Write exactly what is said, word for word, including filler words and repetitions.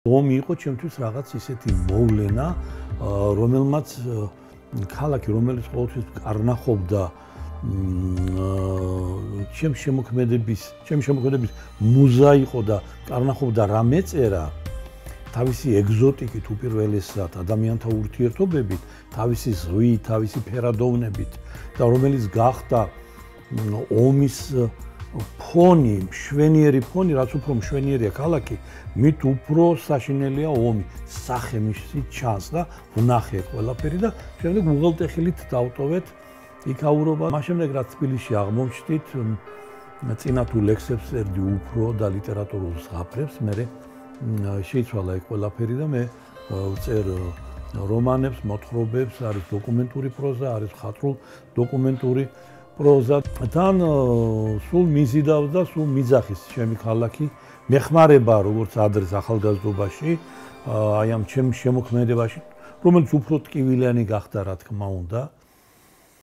ომი იყო ჩემთვის რაღაც ისეთი მოვლენა, რომელმაც ქალაქი, რომელიც ყოველთვის კარნახობდა ჩემს შემოქმედების, ჩემს შემოქმედების მუზა იყო და კარნახობდა რა მეწერა, თავისი ეგზოტიკით უპირველესად, ადამიანთა ურთიერთობებით, თავისი ზღვით, თავისი ფერადოვნებით და რომელიც გახდა ომის ფონი, მშვენიერი ფონი, რაც უფრო მშვენიერია ქალაქი, მით უფრო საშინელია ომი. სახე მისი ჩანს და ვნახე ყველაფერი და შემდეგ უღელტეხილით დავტოვეთ იქაურობა. მას შემდეგ რაც თბილისში აღმოჩნდით, წინა თუ ლექსებს წერდი უფრო და ლიტერატურულ ზღაპრებს, მე შეიცვალა ეგ ყველაფერი და მე ვწერ რომანებს, მოთხრობებს, არის დოკუმენტური პროზა, არის მხატვრულ დოკუმენტური პროზა. თან სულ მიზიდავს და სულ მიძახის ჩემი ქალაქი. მეხმარება როგორც ადრეს ახალგაზრდობაში, აი ამ ჩემს შემოქმედებაში, რომელიც უფრო ტკივილიანი გახდა, რა თქმა უნდა.